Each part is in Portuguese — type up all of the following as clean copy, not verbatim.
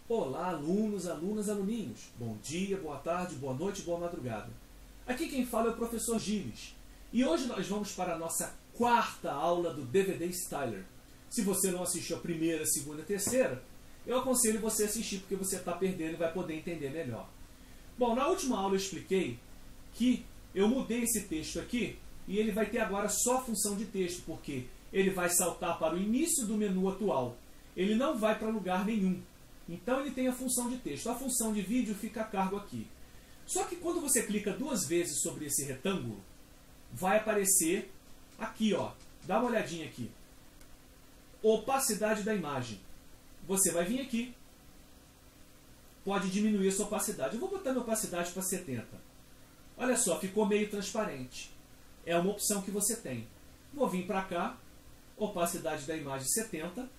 Olá, alunos, alunas, aluninhos. Bom dia, boa tarde, boa noite, boa madrugada. Aqui quem fala é o professor Gilles. E hoje nós vamos para a nossa quarta aula do DVD Styler. Se você não assistiu a primeira, segunda e terceira, eu aconselho você a assistir porque você está perdendo e vai poder entender melhor. Bom, na última aula eu expliquei que eu mudei esse texto aqui e ele vai ter agora só a função de texto, porque ele vai saltar para o início do menu atual. Ele não vai para lugar nenhum. Então ele tem a função de texto. A função de vídeo fica a cargo aqui. Só que quando você clica duas vezes sobre esse retângulo, vai aparecer aqui, ó. Dá uma olhadinha aqui. Opacidade da imagem. Você vai vir aqui. Pode diminuir a sua opacidade. Eu vou botar minha opacidade para 70. Olha só, ficou meio transparente. É uma opção que você tem. Vou vir para cá. Opacidade da imagem 70.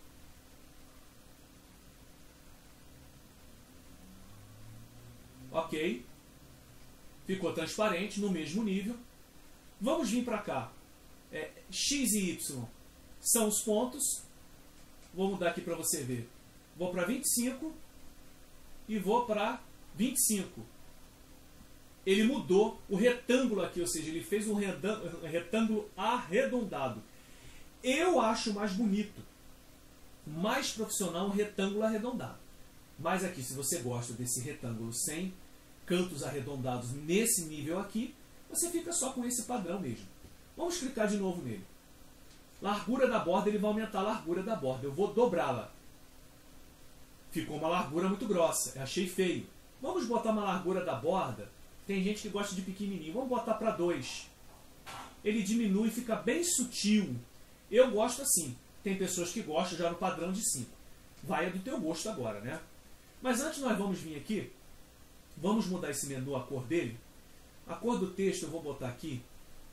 Ok. Ficou transparente, no mesmo nível. Vamos vir para cá. X e Y são os pontos. Vou mudar aqui para você ver. Vou para 25 e vou para 25. Ele mudou o retângulo aqui, ou seja, ele fez um retângulo arredondado. Eu acho mais bonito, mais profissional um retângulo arredondado. Mas aqui, se você gosta desse retângulo sem cantos arredondados nesse nível aqui, você fica só com esse padrão mesmo. Vamos clicar de novo nele. Largura da borda, ele vai aumentar a largura da borda. Eu vou dobrá-la. Ficou uma largura muito grossa. Eu achei feio. Vamos botar uma largura da borda. Tem gente que gosta de pequenininho. Vamos botar para 2. Ele diminui e fica bem sutil. Eu gosto assim. Tem pessoas que gostam já no padrão de 5. Vai do teu gosto agora, né? Mas antes nós vamos vir aqui. Vamos mudar esse menu, a cor dele. A cor do texto eu vou botar aqui.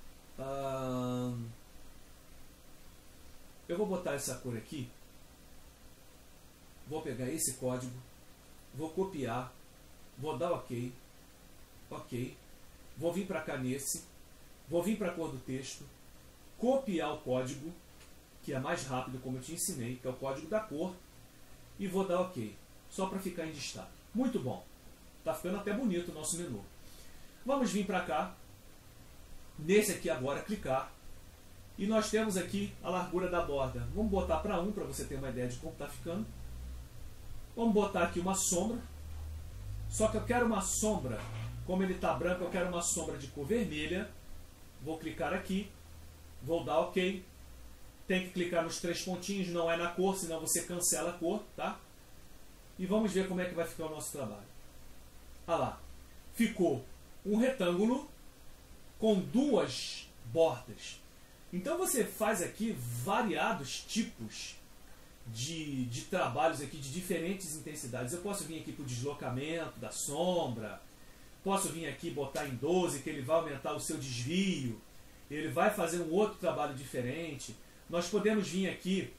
Eu vou botar essa cor aqui. Vou pegar esse código. Vou copiar. Vou dar OK. OK. Vou vir para cá nesse. Vou vir para a cor do texto. Copiar o código, que é mais rápido, como eu te ensinei, que é o código da cor. E vou dar OK. Só para ficar em destaque. Muito bom. Está ficando até bonito o nosso menu. Vamos vir para cá. Nesse aqui agora, clicar. E nós temos aqui a largura da borda. Vamos botar para 1 para você ter uma ideia de como está ficando. Vamos botar aqui uma sombra. Só que eu quero uma sombra. Como ele está branco, eu quero uma sombra de cor vermelha. Vou clicar aqui. Vou dar OK. Tem que clicar nos 3 pontinhos. Não é na cor, senão você cancela a cor. Tá? E vamos ver como é que vai ficar o nosso trabalho. Olha lá. Ficou um retângulo com 2 bordas. Então você faz aqui variados tipos de trabalhos aqui de diferentes intensidades. Eu posso vir aqui para o deslocamento da sombra. Posso vir aqui botar em 12, que ele vai aumentar o seu desvio. Ele vai fazer um outro trabalho diferente. Nós podemos vir aqui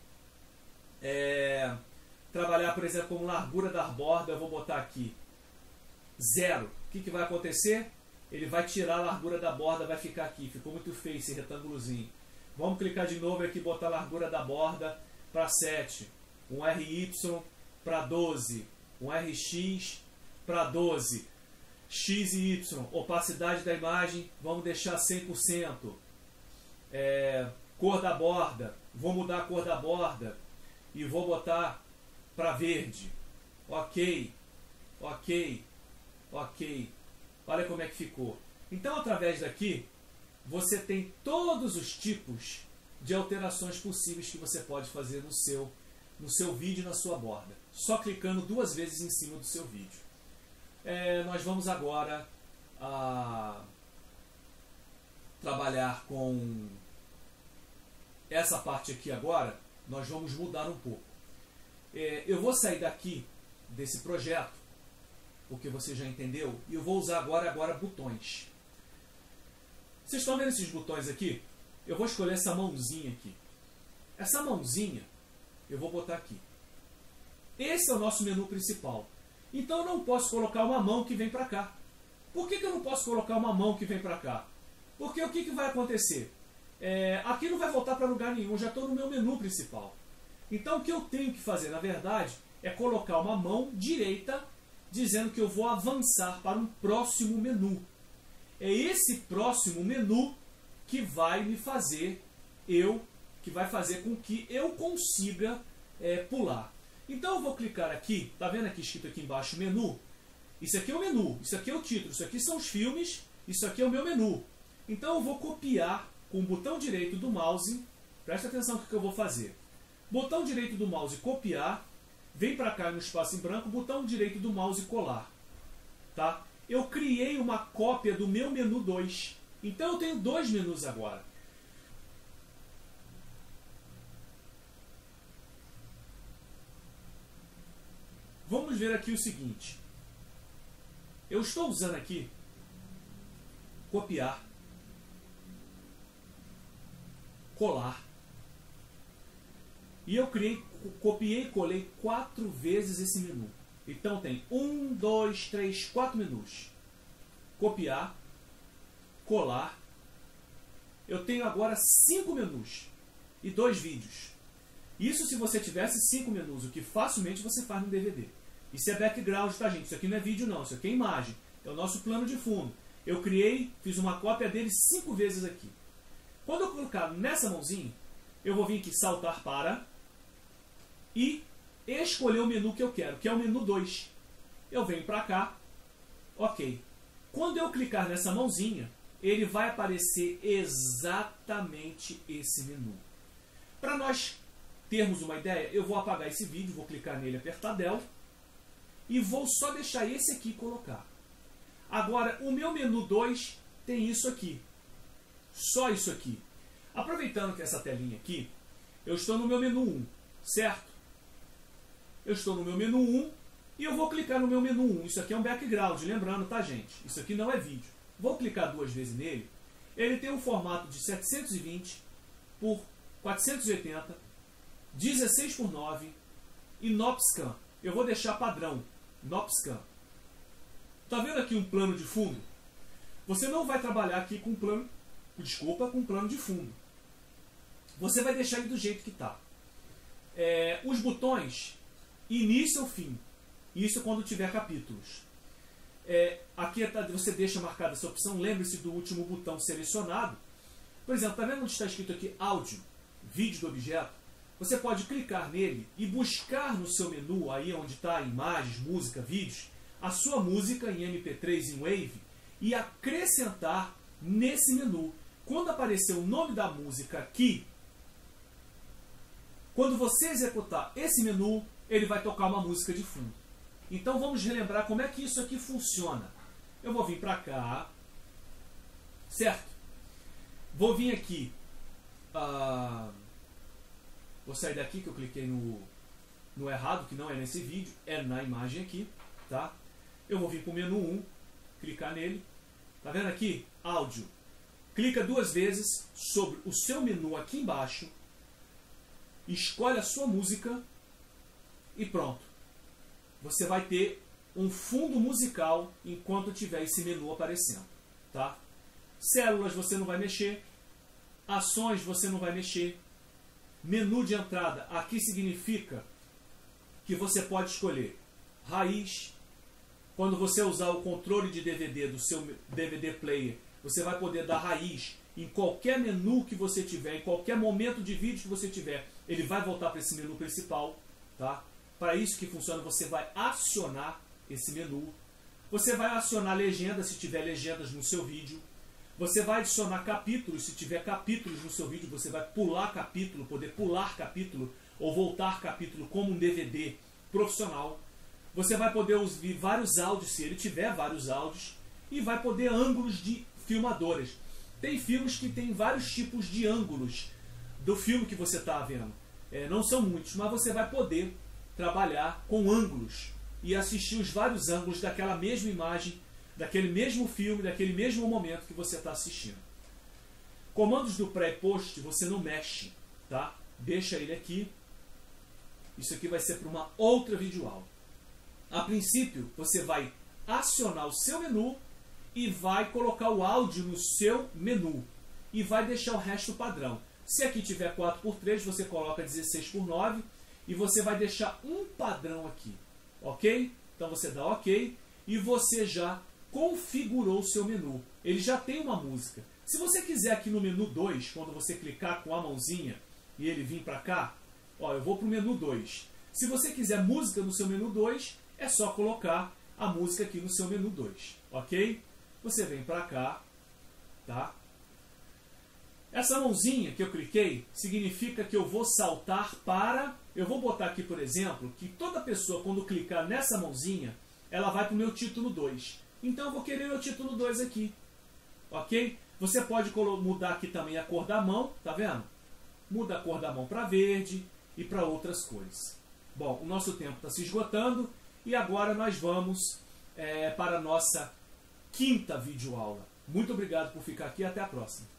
trabalhar, por exemplo, como largura da borda. Eu vou botar aqui 0. O que vai acontecer? Ele vai tirar a largura da borda, vai ficar aqui. Ficou muito feio esse retângulozinho. Vamos clicar de novo aqui e botar a largura da borda para 7. Um RY para 12. Um RX para 12. X e Y. Opacidade da imagem, vamos deixar 100%. Cor da borda. Vou mudar a cor da borda. E vou botar para verde. OK. OK. OK. Olha como é que ficou. Então, através daqui, você tem todos os tipos de alterações possíveis que você pode fazer no seu vídeo, na sua borda. Só clicando 2 vezes em cima do seu vídeo. Nós vamos agora trabalhar com essa parte aqui agora. Nós vamos mudar um pouco. Eu vou sair daqui desse projeto, porque você já entendeu, e eu vou usar agora botões. Vocês estão vendo esses botões aqui? Eu vou escolher essa mãozinha aqui. Essa mãozinha eu vou botar aqui. Esse é o nosso menu principal. Então eu não posso colocar uma mão que vem para cá. Por que eu não posso colocar uma mão que vem para cá? Porque o que vai acontecer? Aqui não vai voltar para lugar nenhum, já estou no meu menu principal. Então o que eu tenho que fazer, na verdade, é colocar uma mão direita dizendo que eu vou avançar para um próximo menu. É esse próximo menu que vai me fazer que vai fazer com que eu consiga pular. Então eu vou clicar aqui, tá vendo aqui escrito aqui embaixo menu? Isso aqui é o menu, isso aqui é o título, isso aqui são os filmes, isso aqui é o meu menu. Então eu vou copiar com o botão direito do mouse, presta atenção no que eu vou fazer. Botão direito do mouse copiar, vem para cá no espaço em branco, botão direito do mouse colar. Tá? Eu criei uma cópia do meu menu 2. Então eu tenho dois menus agora. Vamos ver aqui o seguinte. Eu estou usando aqui copiar, colar. E eu copiei e colei 4 vezes esse menu. Então tem 1, 2, 3, 4 menus. Copiar, colar. Eu tenho agora 5 menus e 2 vídeos. Isso se você tivesse 5 menus, o que facilmente você faz no DVD. Isso é background, tá, gente? Isso aqui não é vídeo, não. Isso aqui é imagem. É o nosso plano de fundo. Eu criei, fiz uma cópia dele 5 vezes aqui. Quando eu colocar nessa mãozinha, eu vou vir aqui saltar para e escolher o menu que eu quero, que é o menu 2. Eu venho para cá. Ok. Quando eu clicar nessa mãozinha, ele vai aparecer exatamente esse menu. Para nós termos uma ideia, eu vou apagar esse vídeo, vou clicar nele, apertar Del e vou só deixar esse aqui colocar. Agora, o meu menu 2 tem isso aqui. Só isso aqui. Aproveitando que essa telinha aqui, eu estou no meu menu 1, certo? Eu estou no meu menu 1 e eu vou clicar no meu menu 1. Isso aqui é um background, lembrando, tá, gente? Isso aqui não é vídeo. Vou clicar 2 vezes nele. Ele tem um formato de 720 por 480, 16 por 9 e NOPSCAN. Eu vou deixar padrão, NOPSCAN. Tá vendo aqui um plano de fundo? Você não vai trabalhar aqui com plano, com plano de fundo. Você vai deixar ele do jeito que está. Os botões, início ou fim. Isso quando tiver capítulos. Aqui você deixa marcada essa opção. Lembre-se do último botão selecionado. Por exemplo, está vendo onde está escrito aqui áudio, vídeo do objeto? Você pode clicar nele e buscar no seu menu, aí onde está imagens, música, vídeos, a sua música em MP3 em Wave e acrescentar nesse menu. Quando aparecer o nome da música aqui, quando você executar esse menu, ele vai tocar uma música de fundo. Então vamos relembrar como é que isso aqui funciona. Eu vou vir para cá, certo? Vou vir aqui, vou sair daqui que eu cliquei no errado, que não é nesse vídeo, é na imagem aqui, tá? Eu vou vir para o menu 1, clicar nele, tá vendo aqui? Áudio. Clica 2 vezes sobre o seu menu aqui embaixo, escolhe a sua música e pronto. Você vai ter um fundo musical enquanto tiver esse menu aparecendo, tá? Células você não vai mexer, ações você não vai mexer, menu de entrada aqui significa que você pode escolher raiz. Quando você usar o controle de DVD do seu DVD player, você vai poder dar raiz em qualquer menu que você tiver, em qualquer momento de vídeo que você tiver, ele vai voltar para esse menu principal, tá? Para isso que funciona, você vai acionar esse menu. Você vai acionar legendas se tiver legendas no seu vídeo. Você vai adicionar capítulos, se tiver capítulos no seu vídeo, você vai pular capítulo, poder pular capítulo ou voltar capítulo como um DVD profissional. Você vai poder ouvir vários áudios, se ele tiver vários áudios, e vai poder ângulos de filmadoras. Tem filmes que tem vários tipos de ângulos do filme que você está vendo. Não são muitos, mas você vai poder trabalhar com ângulos e assistir os vários ângulos daquela mesma imagem, daquele mesmo filme, daquele mesmo momento que você está assistindo. Comandos do pré e post você não mexe, tá? Deixa ele aqui. Isso aqui vai ser para uma outra videoaula. A princípio, você vai acionar o seu menu e vai colocar o áudio no seu menu e vai deixar o resto padrão. Se aqui tiver 4x3, você coloca 16x9 e você vai deixar um padrão aqui, ok? Então você dá ok e você já configurou o seu menu. Ele já tem uma música. Se você quiser aqui no menu 2, quando você clicar com a mãozinha e ele vir para cá, ó, eu vou para o menu 2. Se você quiser música no seu menu 2, é só colocar a música aqui no seu menu 2, ok? Você vem para cá, tá? Essa mãozinha que eu cliquei significa que eu vou saltar para... Eu vou botar aqui, por exemplo, que toda pessoa, quando clicar nessa mãozinha, ela vai para o meu título 2. Então eu vou querer meu título 2 aqui, ok? Você pode mudar aqui também a cor da mão, tá vendo? Muda a cor da mão para verde e para outras cores. Bom, o nosso tempo está se esgotando e agora nós vamos para a nossa quinta videoaula. Muito obrigado por ficar aqui e até a próxima.